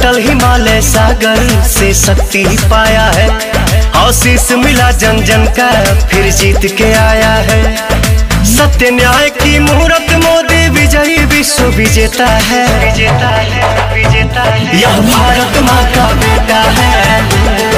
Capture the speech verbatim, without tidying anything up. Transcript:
अटल हिमालय सागर से शक्ति पाया है। आशीष मिला जन जन का फिर जीत के आया है। सत्य न्याय की मूरत मोदी विजयी विश्व विजेता है। विजेता है विजेता है यह भारत माँ का बेटा है।